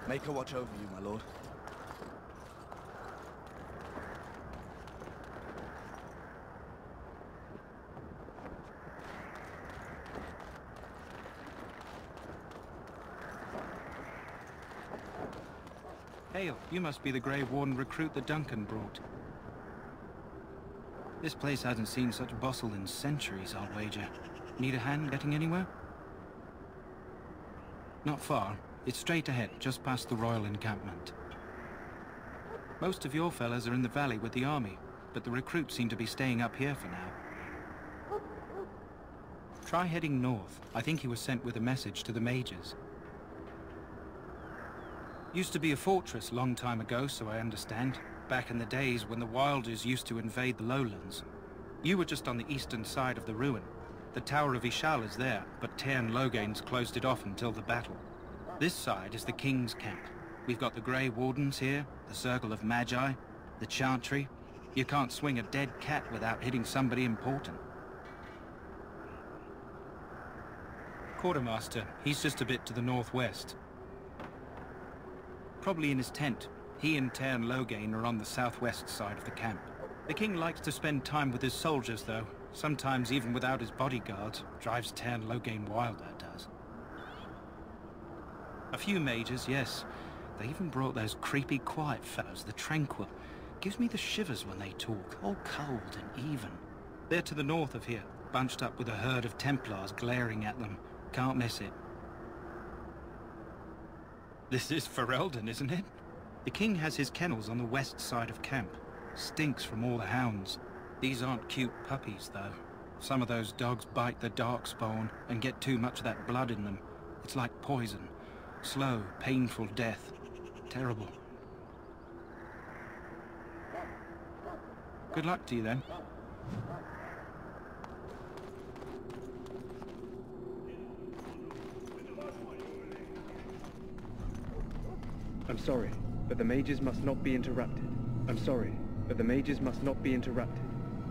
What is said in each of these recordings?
Make her watch over you, my lord. Hail, you must be the Grey Warden recruit that Duncan brought. This place hasn't seen such bustle in centuries, I'll wager. Need a hand getting anywhere? Not far. It's straight ahead, just past the royal encampment. Most of your fellas are in the valley with the army, but the recruits seem to be staying up here for now. Try heading north. I think he was sent with a message to the Mages. Used to be a fortress long time ago, so I understand. Back in the days when the Wilders used to invade the lowlands. You were just on the eastern side of the ruin. The Tower of Ishal is there, but Tairn Logain's closed it off until the battle. This side is the King's camp. We've got the Grey Wardens here, the Circle of Magi, the Chantry. You can't swing a dead cat without hitting somebody important. Quartermaster, he's just a bit to the northwest. Probably in his tent. He and Tairn Logain are on the southwest side of the camp. The king likes to spend time with his soldiers, though. Sometimes even without his bodyguards. Drives Tairn Logain wild, that does. A few mages, yes. They even brought those creepy, quiet fellows, the Tranquil. Gives me the shivers when they talk, all cold and even. They're to the north of here, bunched up with a herd of Templars glaring at them. Can't miss it. This is Ferelden, isn't it? The king has his kennels on the west side of camp. Stinks from all the hounds. These aren't cute puppies, though. Some of those dogs bite the darkspawn and get too much of that blood in them. It's like poison. Slow, painful death. Terrible. Good luck to you, then. I'm sorry, but the mages must not be interrupted. I'm sorry, but the mages must not be interrupted.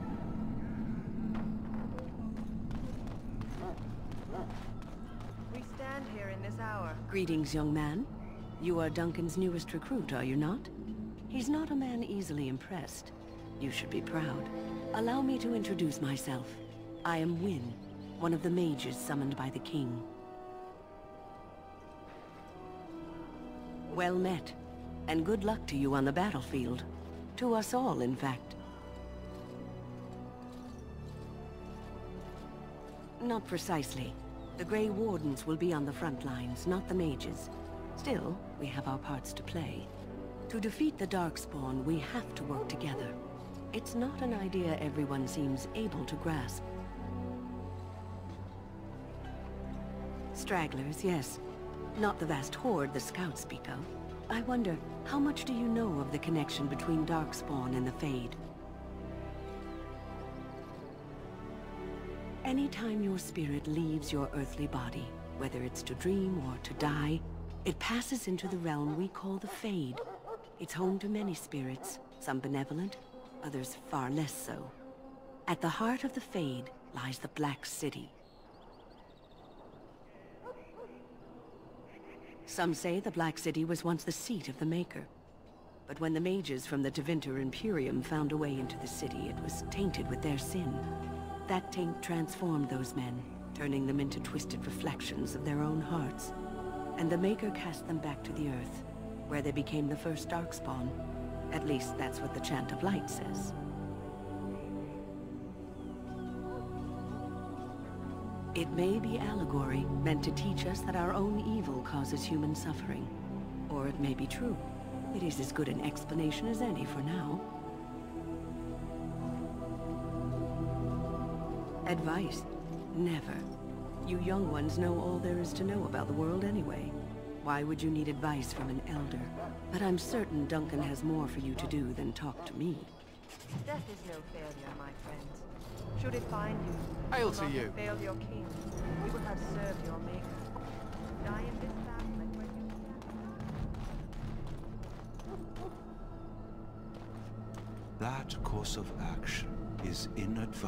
We stand here in this hour. Greetings, young man. You are Duncan's newest recruit, are you not? He's not a man easily impressed. You should be proud. Allow me to introduce myself. I am Wynne, one of the mages summoned by the king. Well met, and good luck to you on the battlefield. To us all, in fact. Not precisely. The Grey Wardens will be on the front lines, not the mages. Still, we have our parts to play. To defeat the Darkspawn, we have to work together. It's not an idea everyone seems able to grasp. Stragglers, yes. Not the vast horde the scouts speak of. I wonder, how much do you know of the connection between Darkspawn and the Fade? Anytime your spirit leaves your earthly body, whether it's to dream or to die, it passes into the realm we call the Fade. It's home to many spirits, some benevolent, others far less so. At the heart of the Fade lies the Black City. Some say the Black City was once the seat of the Maker. But when the mages from the Tevinter Imperium found a way into the city, it was tainted with their sin. That taint transformed those men, turning them into twisted reflections of their own hearts. And the Maker cast them back to the Earth, where they became the first Darkspawn. At least that's what the Chant of Light says. It may be allegory, meant to teach us that our own evil causes human suffering. Or it may be true. It is as good an explanation as any for now. Advice? Never. You young ones know all there is to know about the world anyway. Why would you need advice from an elder? But I'm certain Duncan has more for you to do than talk to me. Death is no failure, my friends. Should it find you, Hail will to not you. have failed your king. We will have served your Maker. Die in this battle and where you stand. That course of action is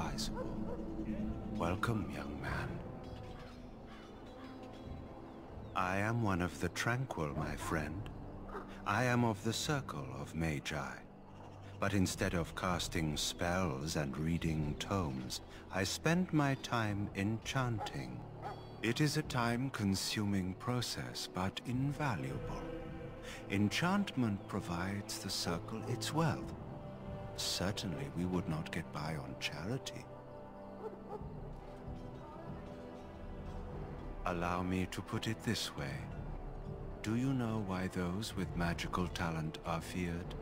inadvisable. Welcome, young man. I am one of the tranquil, my friend. I am of the circle of Magi. But instead of casting spells and reading tomes, I spend my time enchanting. It is a time-consuming process, but invaluable. Enchantment provides the circle its wealth. Certainly we would not get by on charity. Allow me to put it this way. Do you know why those with magical talent are feared?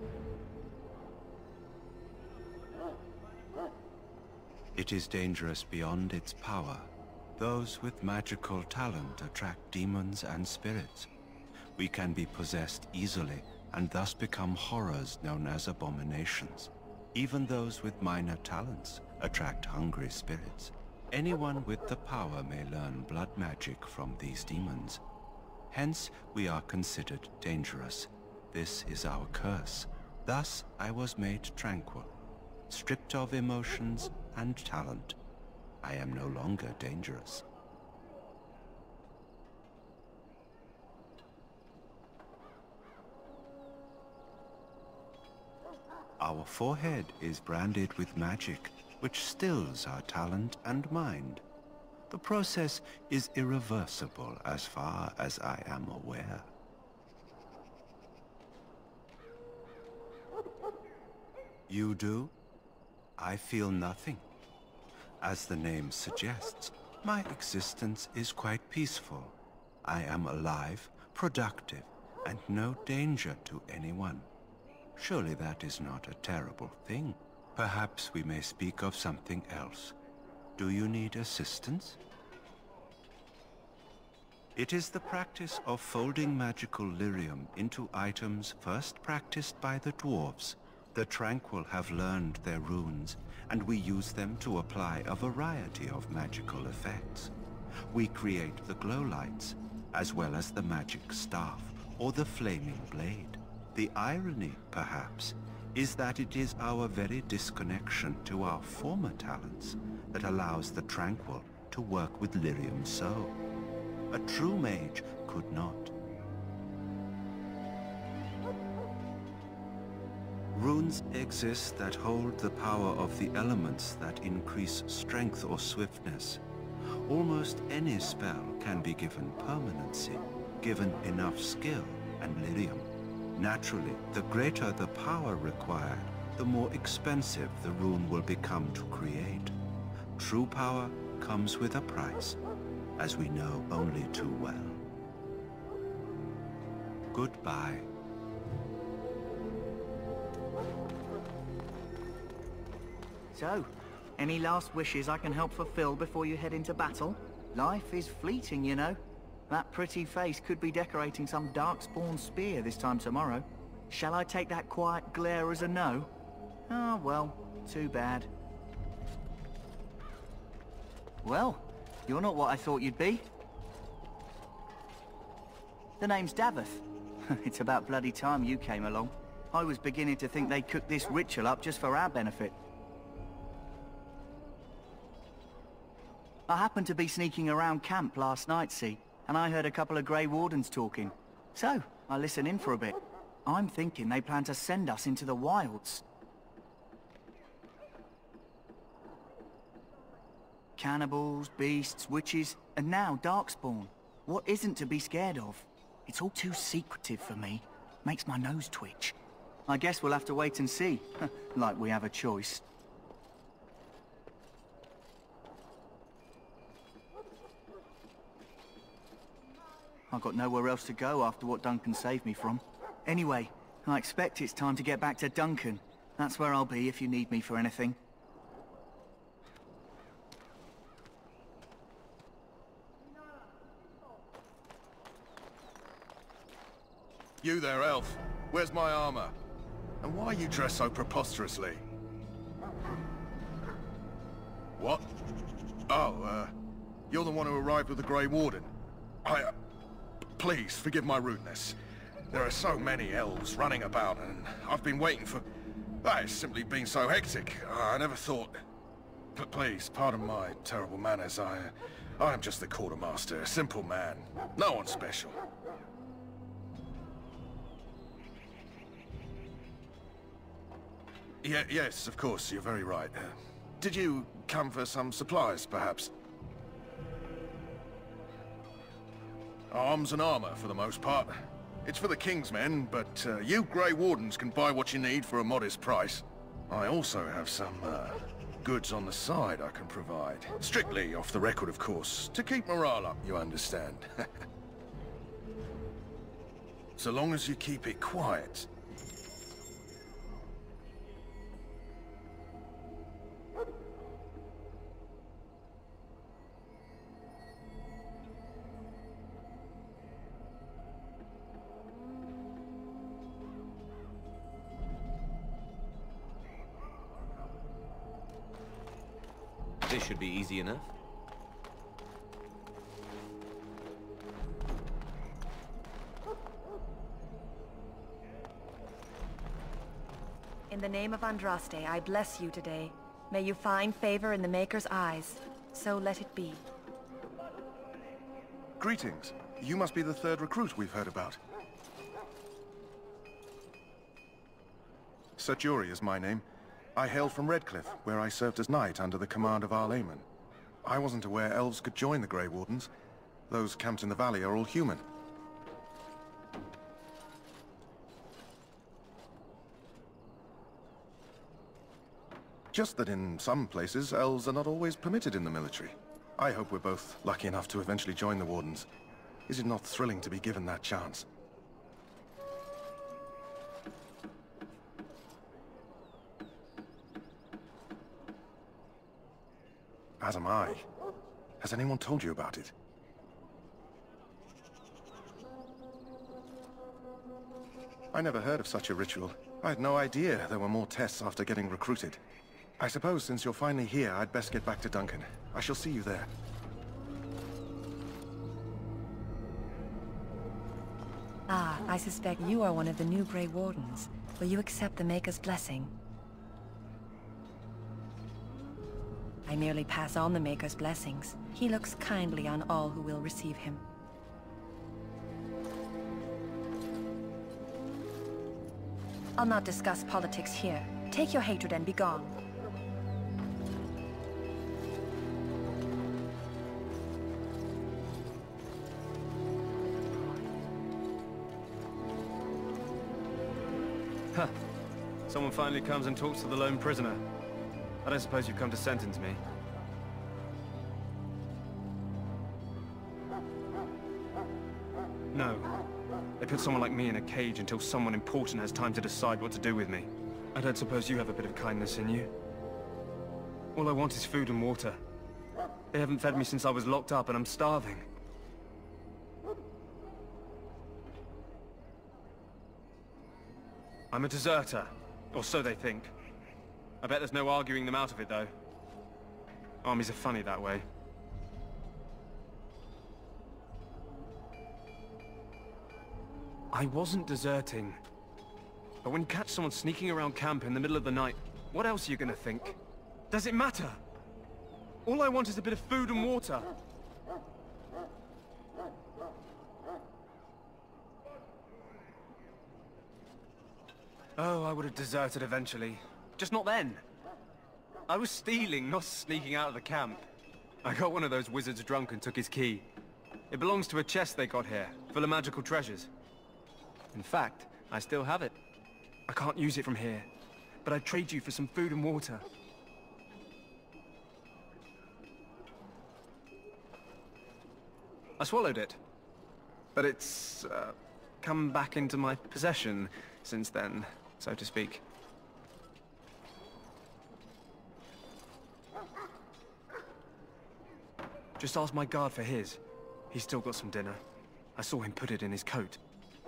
It is dangerous beyond its power. Those with magical talent attract demons and spirits. We can be possessed easily, and thus become horrors known as abominations. Even those with minor talents attract hungry spirits. Anyone with the power may learn blood magic from these demons. Hence, we are considered dangerous. This is our curse. Thus, I was made tranquil, stripped of emotions and talent. I am no longer dangerous. Our forehead is branded with magic, which stills our talent and mind. The process is irreversible as far as I am aware. You do? I feel nothing. As the name suggests, my existence is quite peaceful. I am alive, productive, and no danger to anyone. Surely that is not a terrible thing. Perhaps we may speak of something else. Do you need assistance? It is the practice of folding magical lyrium into items first practiced by the dwarves. The Tranquil have learned their runes, and we use them to apply a variety of magical effects. We create the glow lights, as well as the magic staff, or the flaming blade. The irony, perhaps, is that it is our very disconnection to our former talents that allows the Tranquil to work with lyrium so. A true mage could not. Runes exist that hold the power of the elements that increase strength or swiftness. Almost any spell can be given permanency, given enough skill and lyrium. Naturally, the greater the power required, the more expensive the rune will become to create. True power comes with a price, as we know only too well. Goodbye. So, any last wishes I can help fulfill before you head into battle? Life is fleeting, you know. That pretty face could be decorating some darkspawn spear this time tomorrow. Shall I take that quiet glare as a no? Oh, well, too bad. Well, you're not what I thought you'd be. The name's Daveth. It's about bloody time you came along. I was beginning to think they cooked this ritual up just for our benefit. I happened to be sneaking around camp last night, see, and I heard a couple of Grey Wardens talking. So, I listened in for a bit. I'm thinking they plan to send us into the wilds. Cannibals, beasts, witches, and now darkspawn. What isn't to be scared of? It's all too secretive for me. Makes my nose twitch. I guess we'll have to wait and see, like we have a choice. I've got nowhere else to go after what Duncan saved me from. Anyway, I expect it's time to get back to Duncan. That's where I'll be if you need me for anything. You there, elf. Where's my armor? And why are you dressed so preposterously? What? Oh, you're the one who arrived with the Grey Warden. Please, forgive my rudeness. There are so many elves running about, and I've been waiting for... It's simply been so hectic. I never thought... But please, pardon my terrible manners. I'm just the quartermaster, a simple man. No one special. Yes, of course, you're very right. Did you come for some supplies, perhaps? Arms and armor, for the most part. It's for the King's men, but you Grey Wardens can buy what you need for a modest price. I also have some goods on the side I can provide. Strictly off the record, of course. To keep morale up, you understand. So long as you keep it quiet. This should be easy enough. In the name of Andraste, I bless you today. May you find favor in the Maker's eyes. So let it be. Greetings. You must be the third recruit we've heard about. Sir Jury is my name. I hail from Redcliffe, where I served as knight under the command of Arlayman. I wasn't aware elves could join the Grey Wardens. Those camped in the valley are all human. Just that in some places, elves are not always permitted in the military. I hope we're both lucky enough to eventually join the Wardens. Is it not thrilling to be given that chance? As am I. Has anyone told you about it? I never heard of such a ritual. I had no idea there were more tests after getting recruited. I suppose since you're finally here, I'd best get back to Duncan. I shall see you there. Ah, I suspect you are one of the new Grey Wardens. Will you accept the Maker's blessing? I merely pass on the Maker's blessings. He looks kindly on all who will receive him. I'll not discuss politics here. Take your hatred and be gone. Huh. Someone finally comes and talks to the lone prisoner. I don't suppose you've come to sentence me. No. They put someone like me in a cage until someone important has time to decide what to do with me. I don't suppose you have a bit of kindness in you? All I want is food and water. They haven't fed me since I was locked up and I'm starving. I'm a deserter, or so they think. I bet there's no arguing them out of it, though. Armies are funny that way. I wasn't deserting. But when you catch someone sneaking around camp in the middle of the night, what else are you gonna think? Does it matter? All I want is a bit of food and water. Oh, I would have deserted eventually. Just not then. I was stealing, not sneaking out of the camp. I got one of those wizards drunk and took his key. It belongs to a chest they got here, full of magical treasures. In fact, I still have it. I can't use it from here, but I'd trade you for some food and water. I swallowed it, but it's come back into my possession since then, so to speak. Just ask my guard for his. He's still got some dinner. I saw him put it in his coat.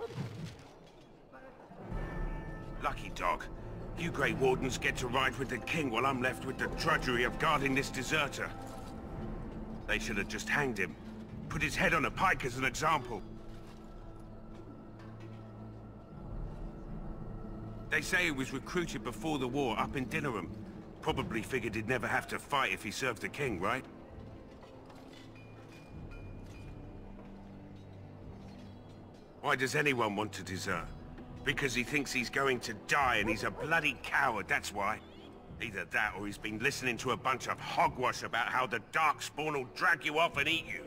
Lucky dog. You Grey Wardens get to ride with the king while I'm left with the drudgery of guarding this deserter. They should have just hanged him. Put his head on a pike as an example. They say he was recruited before the war up in Dinnerham. Probably figured he'd never have to fight if he served the king, right? Why does anyone want to desert? Because he thinks he's going to die and he's a bloody coward, that's why. Either that or he's been listening to a bunch of hogwash about how the Darkspawn will drag you off and eat you.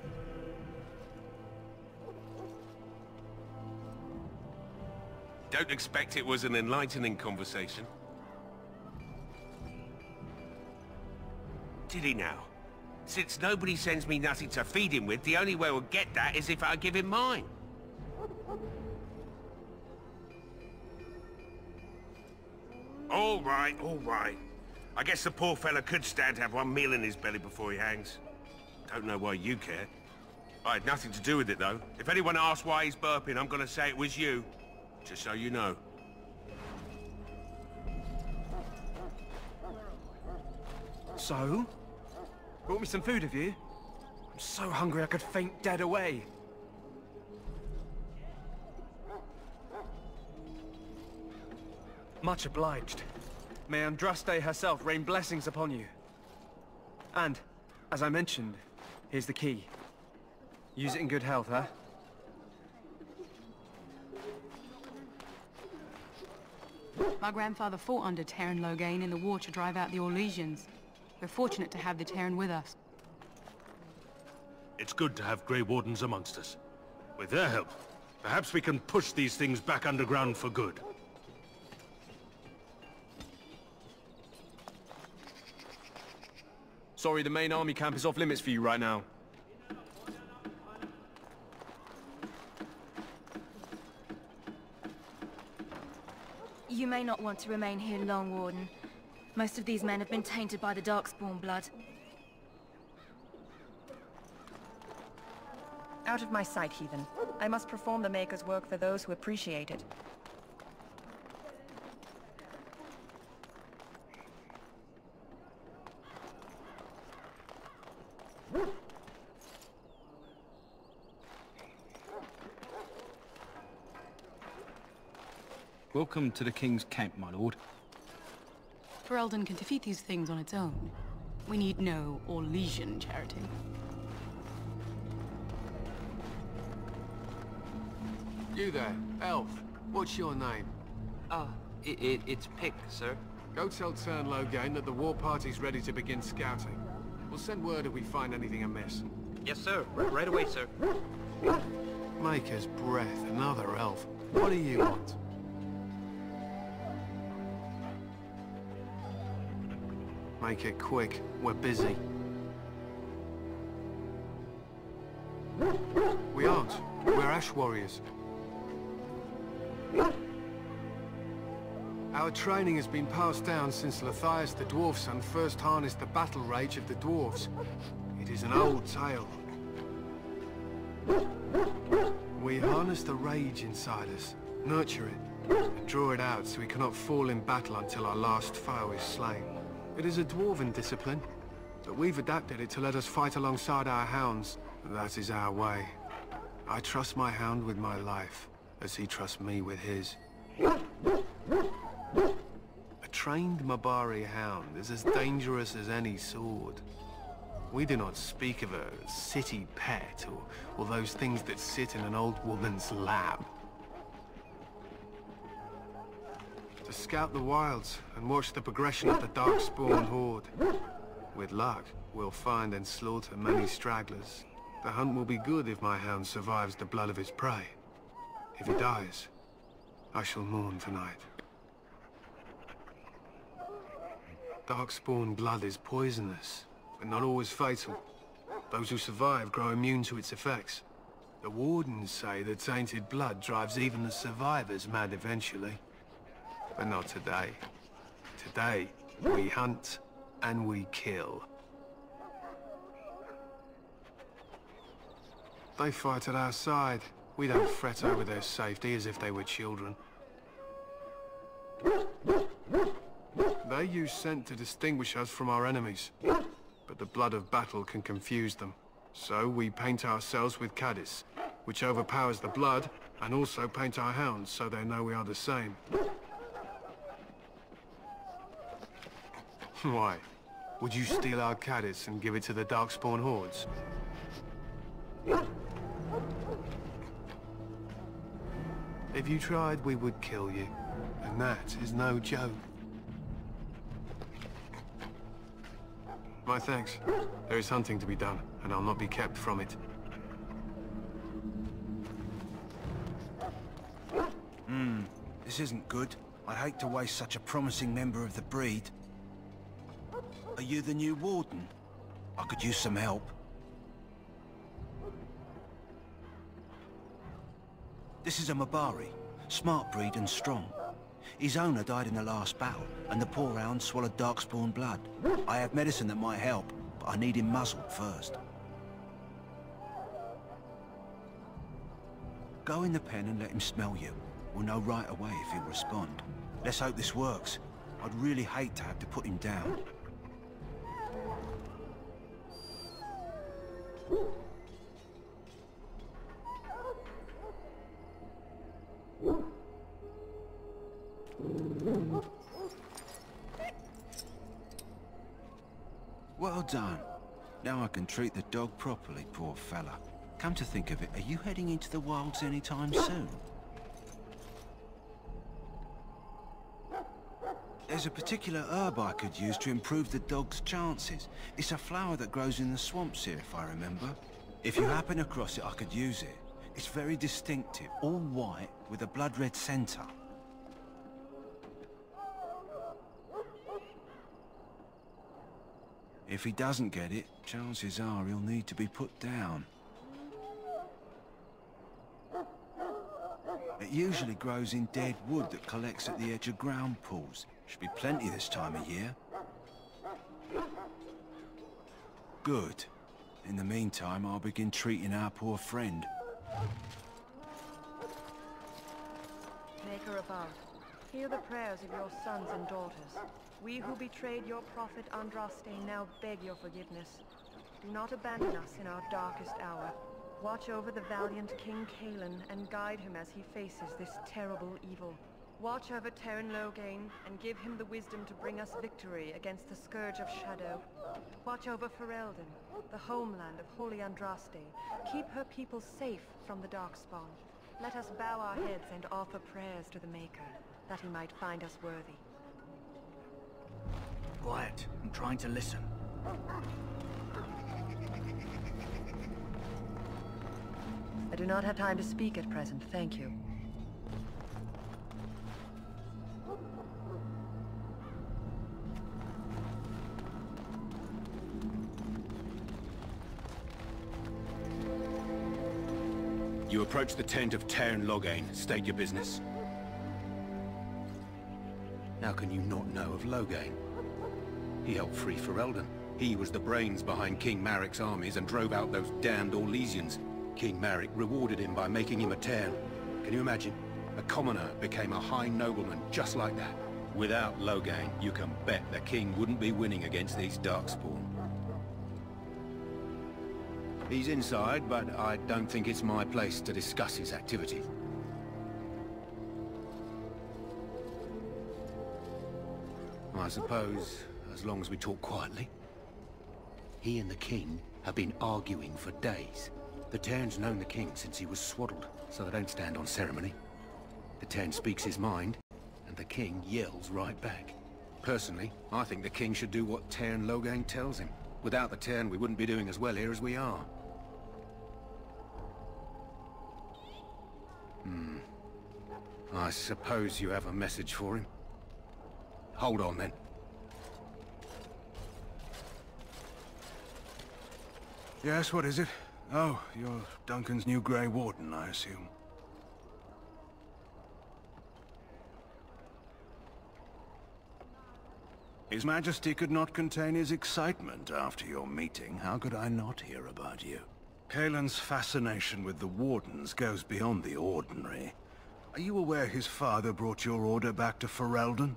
Don't expect it was an enlightening conversation. Did he now? Since nobody sends me nothing to feed him with, the only way we'll get that is if I give him mine. All right, all right. I guess the poor fella could stand to have one meal in his belly before he hangs. Don't know why you care. I had nothing to do with it, though. If anyone asks why he's burping, I'm gonna say it was you. Just so you know. So? Brought me some food, have you? I'm so hungry I could faint dead away. Much obliged. May Andraste herself rain blessings upon you. And, as I mentioned, here's the key. Use it in good health, huh? My grandfather fought under Terran Loghain in the war to drive out the Orlesians. We're fortunate to have the Terran with us. It's good to have Grey Wardens amongst us. With their help, perhaps we can push these things back underground for good. Sorry, the main army camp is off limits for you right now. You may not want to remain here long, Warden. Most of these men have been tainted by the Darkspawn blood. Out of my sight, heathen. I must perform the Maker's work for those who appreciate it. Welcome to the King's camp, my lord. Ferelden can defeat these things on its own. We need no Orlesian charity. You there, elf. What's your name? It's Pick, sir. Go tell Tern Loghain that the war party's ready to begin scouting. We'll send word if we find anything amiss. Yes, sir. Right away, sir. Maker's breath, another elf. What do you want? Make it quick. We're busy. We aren't. We're Ash Warriors. Our training has been passed down since Lathias the Dwarf's son first harnessed the battle rage of the dwarves. It is an old tale. We harness the rage inside us, nurture it, and draw it out so we cannot fall in battle until our last foe is slain. It is a dwarven discipline, but we've adapted it to let us fight alongside our hounds. That is our way. I trust my hound with my life, as he trusts me with his. A trained Mabari hound is as dangerous as any sword. We do not speak of a city pet, or those things that sit in an old woman's lap. To scout the wilds and watch the progression of the Darkspawn horde. With luck, we'll find and slaughter many stragglers. The hunt will be good if my hound survives the blood of his prey. If he dies, I shall mourn tonight. Darkspawn blood is poisonous, but not always fatal. Those who survive grow immune to its effects. The Wardens say that tainted blood drives even the survivors mad eventually. But not today. Today, we hunt and we kill. They fight at our side. We don't fret over their safety as if they were children. They use scent to distinguish us from our enemies, but the blood of battle can confuse them. So we paint ourselves with Caddis, which overpowers the blood, and also paint our hounds so they know we are the same. Why? Would you steal our Caddis and give it to the Darkspawn hordes? If you tried, we would kill you. And that is no joke. My thanks. There is hunting to be done, and I'll not be kept from it. This isn't good. I'd hate to waste such a promising member of the breed. Are you the new warden? I could use some help. This is a Mabari. Smart breed and strong. His owner died in the last battle, and the poor hound swallowed darkspawn blood. I have medicine that might help, but I need him muzzled first. Go in the pen and let him smell you. We'll know right away if he'll respond. Let's hope this works. I'd really hate to have to put him down. Well done. Now I can treat the dog properly, poor fella. Come to think of it, are you heading into the wilds anytime soon? There's a particular herb I could use to improve the dog's chances. It's a flower that grows in the swamps here, if I remember. If you happen across it, I could use it. It's very distinctive, all white, with a blood-red center. If he doesn't get it, chances are he'll need to be put down. It usually grows in dead wood that collects at the edge of ground pools. Should be plenty this time of year. Good. In the meantime, I'll begin treating our poor friend. Maker above, hear the prayers of your sons and daughters. We who betrayed your prophet Andraste now beg your forgiveness. Do not abandon us in our darkest hour. Watch over the valiant King Kaelin and guide him as he faces this terrible evil. Watch over Terran Logain and give him the wisdom to bring us victory against the Scourge of Shadow. Watch over Ferelden, the homeland of Holy Andraste. Keep her people safe from the Darkspawn. Let us bow our heads and offer prayers to the Maker, that he might find us worthy. Quiet. I'm trying to listen. I do not have time to speak at present, thank you. You approach the tent of Terran Logain. State your business. How can you not know of Logain? He helped free Ferelden. He was the brains behind King Marik's armies and drove out those damned Orlesians. King Marik rewarded him by making him a Terran. Can you imagine? A commoner became a high nobleman just like that. Without Logain, you can bet the king wouldn't be winning against these Darkspawn. He's inside, but I don't think it's my place to discuss his activities. I suppose, as long as we talk quietly. He and the king have been arguing for days. The Terran's known the king since he was swaddled, so they don't stand on ceremony. The Terran speaks his mind, and the king yells right back. Personally, I think the king should do what Terran Logain tells him. Without the Terran, we wouldn't be doing as well here as we are. I suppose you have a message for him. Hold on, then. Yes, what is it? Oh, you're Duncan's new Grey Warden, I assume. His Majesty could not contain his excitement after your meeting. How could I not hear about you? Kaelin's fascination with the Wardens goes beyond the ordinary. Are you aware his father brought your order back to Ferelden?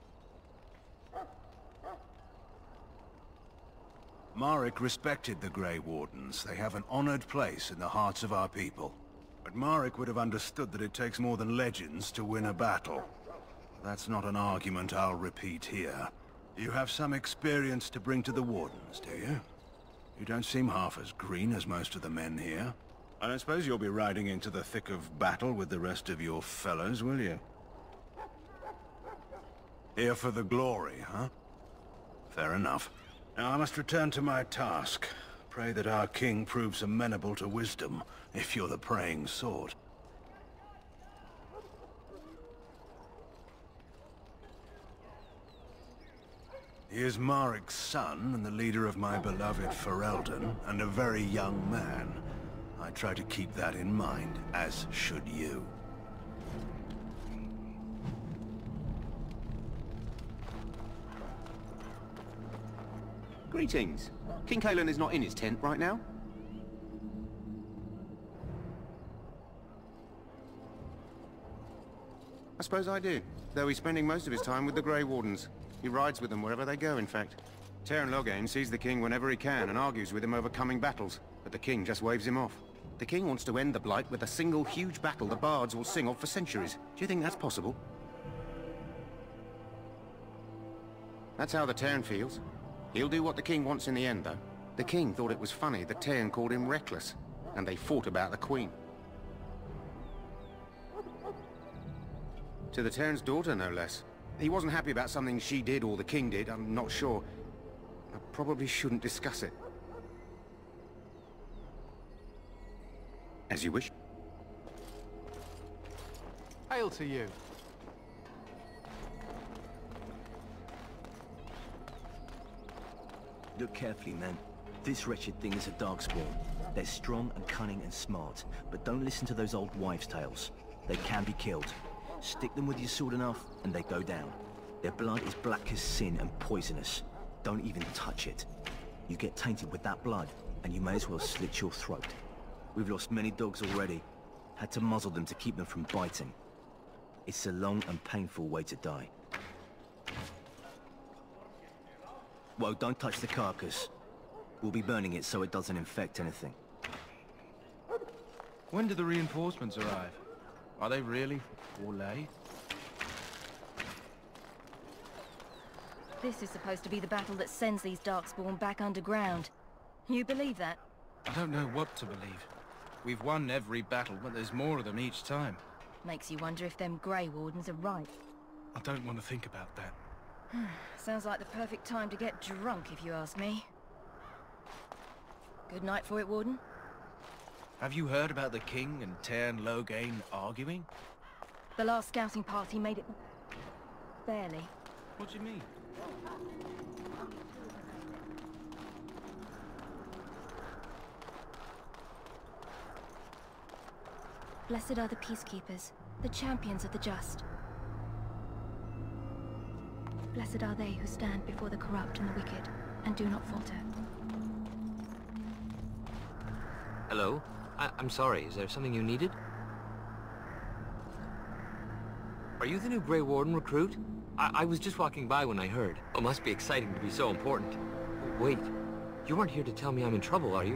Marik respected the Grey Wardens. They have an honored place in the hearts of our people. But Marik would have understood that it takes more than legends to win a battle. That's not an argument I'll repeat here. You have some experience to bring to the Wardens, do you? You don't seem half as green as most of the men here. I don't suppose you'll be riding into the thick of battle with the rest of your fellows, will you? Here for the glory, huh? Fair enough. Now I must return to my task. Pray that our king proves amenable to wisdom, if you're the praying sort. He is Marik's son, and the leader of my beloved Ferelden, and a very young man. I try to keep that in mind, as should you. Greetings. King Cailan is not in his tent right now? I suppose I do, though he's spending most of his time with the Grey Wardens. He rides with them wherever they go, in fact. Teyrn Loghain sees the king whenever he can and argues with him over coming battles, but the king just waves him off. The king wants to end the Blight with a single huge battle the bards will sing of for centuries. Do you think that's possible? That's how the Teyrn feels. He'll do what the king wants in the end, though. The king thought it was funny that Teyrn called him reckless, and they fought about the queen. To the Teyrn's daughter, no less. He wasn't happy about something she did or the king did, I'm not sure. I probably shouldn't discuss it. As you wish. Hail to you. Look carefully, man. This wretched thing is a darkspawn. They're strong and cunning and smart, but don't listen to those old wives' tales. They can be killed. Stick them with your sword enough, and they go down. Their blood is black as sin and poisonous. Don't even touch it. You get tainted with that blood, and you may as well slit your throat. We've lost many dogs already. Had to muzzle them to keep them from biting. It's a long and painful way to die. Well, don't touch the carcass. We'll be burning it so it doesn't infect anything. When do the reinforcements arrive? Are they really Orlais? This is supposed to be the battle that sends these darkspawn back underground. You believe that? I don't know what to believe. We've won every battle, but there's more of them each time. Makes you wonder if them Grey Wardens are right. I don't want to think about that. Sounds like the perfect time to get drunk, if you ask me. Good night for it, Warden. Have you heard about the king and Teyrn Loghain arguing? The last scouting party made it... barely. What do you mean? Blessed are the peacekeepers, the champions of the just. Blessed are they who stand before the corrupt and the wicked, and do not falter. Hello? I'm sorry, is there something you needed? Are you the new Grey Warden recruit? I was just walking by when I heard. Oh, must be exciting to be so important. Wait, you aren't here to tell me I'm in trouble, are you?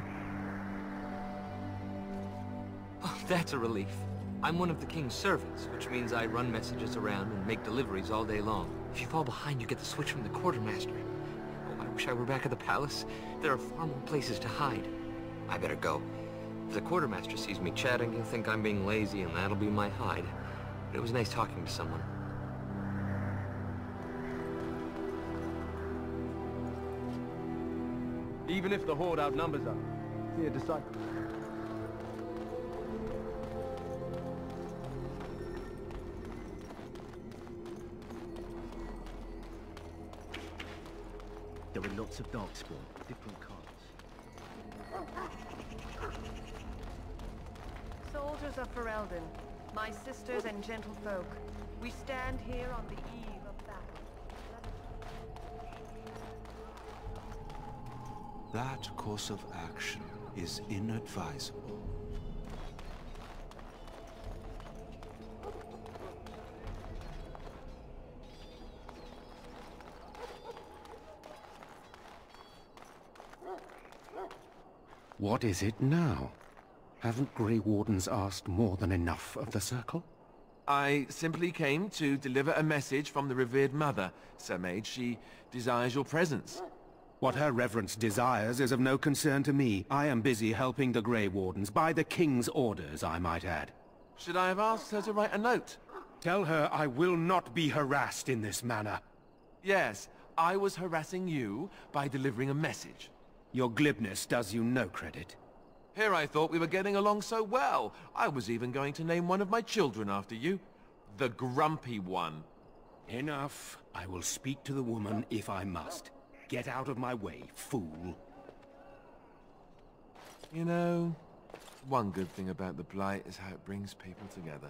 Oh, that's a relief. I'm one of the king's servants, which means I run messages around and make deliveries all day long. If you fall behind, you get the switch from the quartermaster. Oh, I wish I were back at the palace. There are far more places to hide. I better go. If the quartermaster sees me chatting, he'll think I'm being lazy, and that'll be my hide. But it was nice talking to someone. Even if the Horde outnumbers us, see a disciple. There are lots of darkspawn, different colors. Soldiers of Ferelden, my sisters and gentlefolk, we stand here on the eve of battle. That course of action is inadvisable. What is it now? Haven't Grey Wardens asked more than enough of the Circle? I simply came to deliver a message from the revered mother, Sir Mage. She desires your presence. What her reverence desires is of no concern to me. I am busy helping the Grey Wardens, by the King's orders, I might add. Should I have asked her to write a note? Tell her I will not be harassed in this manner. Yes, I was harassing you by delivering a message. Your glibness does you no credit. Here I thought we were getting along so well. I was even going to name one of my children after you. The Grumpy One. Enough. I will speak to the woman if I must. Get out of my way, fool. You know, one good thing about the Blight is how it brings people together.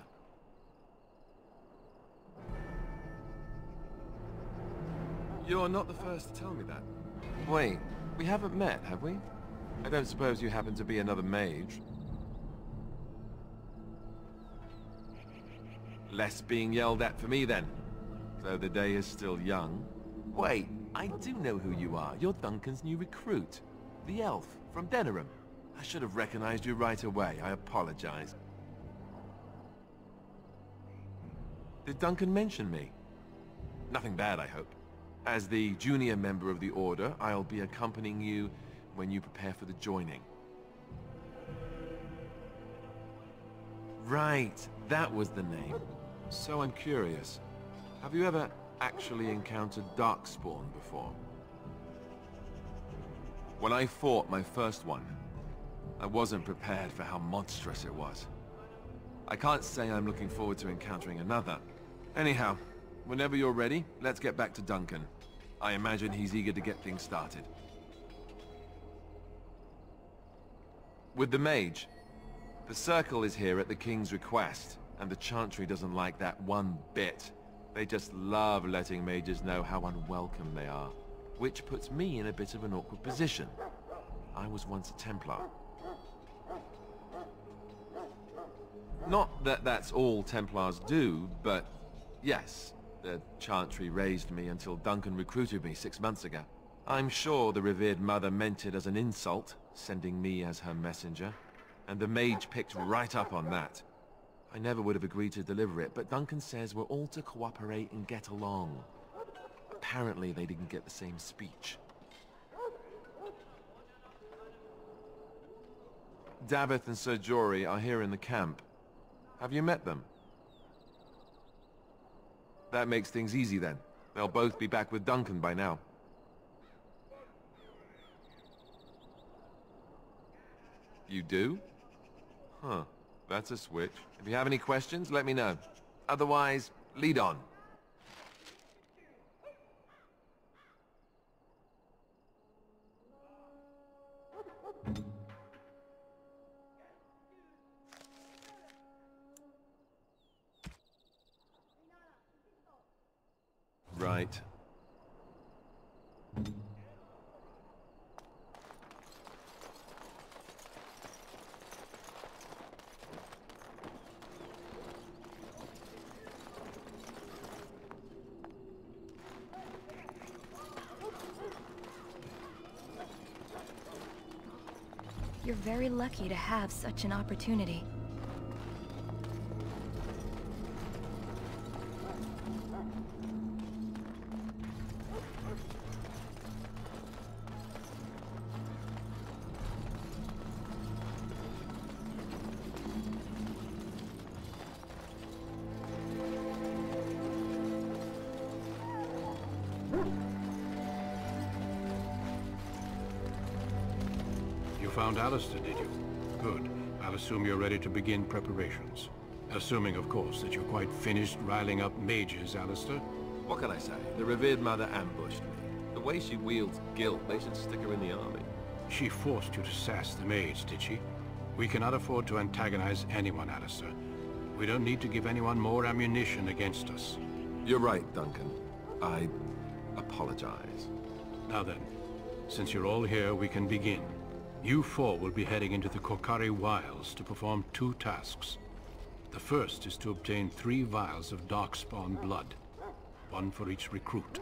You're not the first to tell me that. Wait, we haven't met, have we? I don't suppose you happen to be another mage? Less being yelled at for me, then. So the day is still young. Wait, I do know who you are. You're Duncan's new recruit. The elf from Denerim. I should have recognized you right away. I apologize. Did Duncan mention me? Nothing bad, I hope. As the junior member of the Order, I'll be accompanying you when you prepare for the joining. Right, that was the name. So I'm curious. Have you ever actually encountered Darkspawn before? When I fought my first one, I wasn't prepared for how monstrous it was. I can't say I'm looking forward to encountering another. Anyhow, whenever you're ready, let's get back to Duncan. I imagine he's eager to get things started. With the Mage, the Circle is here at the King's request, and the Chantry doesn't like that one bit. They just love letting mages know how unwelcome they are, which puts me in a bit of an awkward position. I was once a Templar. Not that that's all Templars do, but yes, the Chantry raised me until Duncan recruited me 6 months ago. I'm sure the revered mother meant it as an insult, sending me as her messenger, and the Mage picked right up on that. I never would have agreed to deliver it, but Duncan says we're all to cooperate and get along. Apparently they didn't get the same speech. Davith and Sir Jory are here in the camp. Have you met them? That makes things easy then. They'll both be back with Duncan by now. You do? Huh. That's a switch. If you have any questions, let me know. Otherwise, lead on. Right. You're very lucky to have such an opportunity. You found Alistair, did you? Good. I'll assume you're ready to begin preparations. Assuming, of course, that you're quite finished riling up mages, Alistair. What can I say? The revered mother ambushed me. The way she wields guilt, they should stick her in the army. She forced you to sass the mage, did she? We cannot afford to antagonize anyone, Alistair. We don't need to give anyone more ammunition against us. You're right, Duncan. I apologize. Now then, since you're all here, we can begin. You four will be heading into the Korcari Wilds to perform 2 tasks. The first is to obtain 3 vials of Darkspawn blood, 1 for each recruit.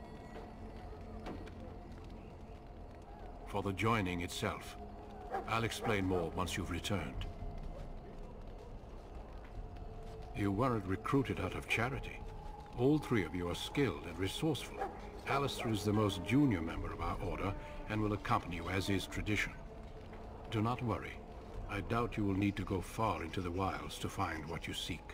For the joining itself, I'll explain more once you've returned. You weren't recruited out of charity. All three of you are skilled and resourceful. Alistair is the most junior member of our order and will accompany you as is tradition. Do not worry. I doubt you will need to go far into the wilds to find what you seek.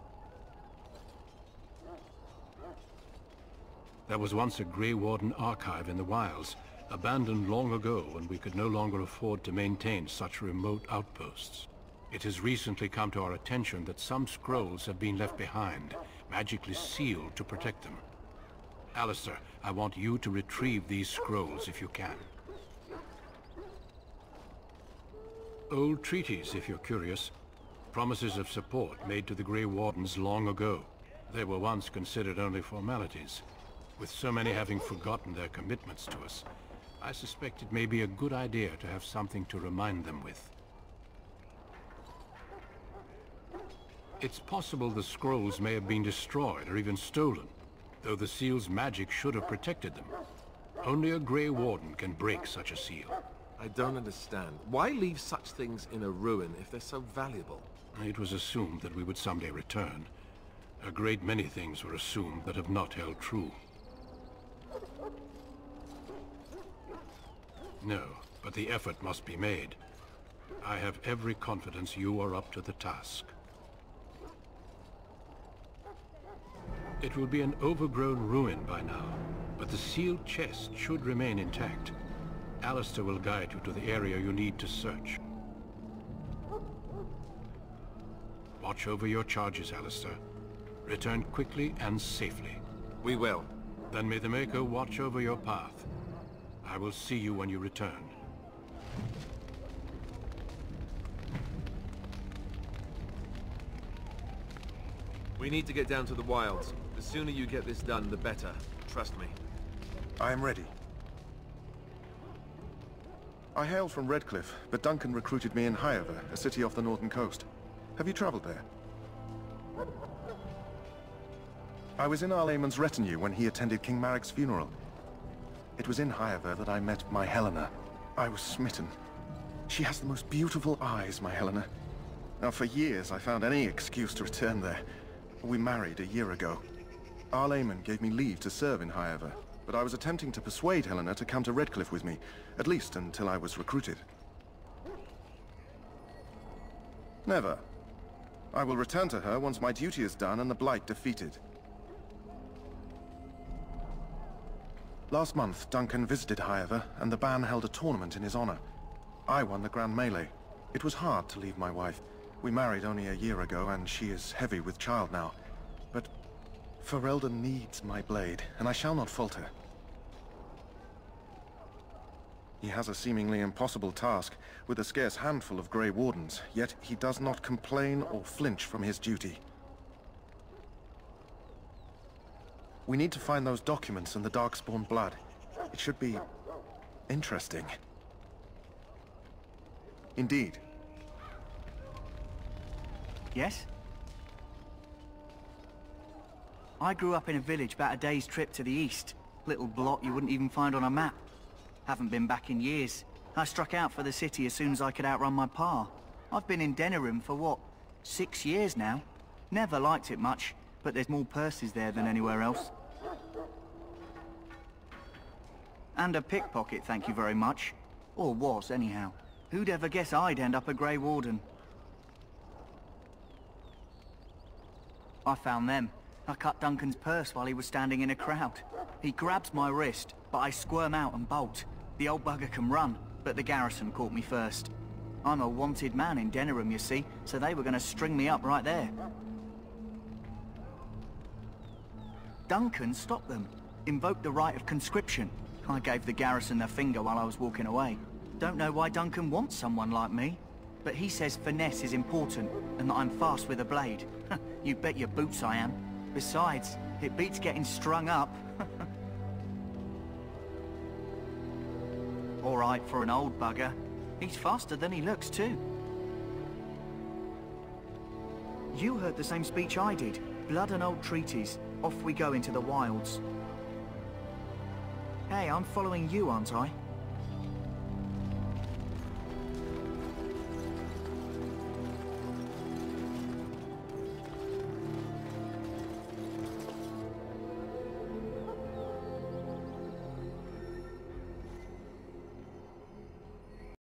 There was once a Grey Warden archive in the wilds, abandoned long ago when we could no longer afford to maintain such remote outposts. It has recently come to our attention that some scrolls have been left behind, magically sealed to protect them. Alistair, I want you to retrieve these scrolls if you can. Old treaties, if you're curious. Promises of support made to the Grey Wardens long ago. They were once considered only formalities. With so many having forgotten their commitments to us, I suspect it may be a good idea to have something to remind them with. It's possible the scrolls may have been destroyed or even stolen, though the seal's magic should have protected them. Only a Grey Warden can break such a seal. I don't understand. Why leave such things in a ruin if they're so valuable? It was assumed that we would someday return. A great many things were assumed that have not held true. No, but the effort must be made. I have every confidence you are up to the task. It will be an overgrown ruin by now, but the sealed chest should remain intact. Alistair will guide you to the area you need to search. Watch over your charges, Alistair. Return quickly and safely. We will. Then may the Maker watch over your path. I will see you when you return. We need to get down to the wilds. The sooner you get this done, the better. Trust me. I am ready. I hail from Redcliffe, but Duncan recruited me in Highover, a city off the northern coast. Have you traveled there? I was in Arlaemon's retinue when he attended King Maric's funeral. It was in Highover that I met my Helena. I was smitten. She has the most beautiful eyes, my Helena. Now, for years, I found any excuse to return there. We married a year ago. Arlaemon gave me leave to serve in Highover, but I was attempting to persuade Helena to come to Redcliffe with me, at least until I was recruited. Never. I will return to her once my duty is done and the Blight defeated. Last month, Duncan visited Highover, and the Ban held a tournament in his honor. I won the Grand Melee. It was hard to leave my wife. We married only a year ago, and she is heavy with child now. But Ferelden needs my blade, and I shall not falter. He has a seemingly impossible task, with a scarce handful of Grey Wardens, yet he does not complain or flinch from his duty. We need to find those documents and the Darkspawn blood. It should be interesting. Indeed. Yes? I grew up in a village about a day's trip to the east. Little blot you wouldn't even find on a map. Haven't been back in years. I struck out for the city as soon as I could outrun my pa. I've been in Denerim for what, 6 years now? Never liked it much, but there's more purses there than anywhere else. And a pickpocket, thank you very much. Or was, anyhow. Who'd ever guess I'd end up a Grey Warden? I found them. I cut Duncan's purse while he was standing in a crowd. He grabs my wrist, but I squirm out and bolt. The old bugger can run, but the garrison caught me first. I'm a wanted man in Denerim, you see, so they were gonna string me up right there. Duncan stopped them. Invoked the right of conscription. I gave the garrison the finger while I was walking away. Don't know why Duncan wants someone like me, but he says finesse is important and that I'm fast with a blade. You bet your boots I am. Besides, it beats getting strung up. All right for an old bugger. He's faster than he looks too. You heard the same speech I did. Blood and old treaties. Off we go into the wilds. Hey, I'm following you, aren't I?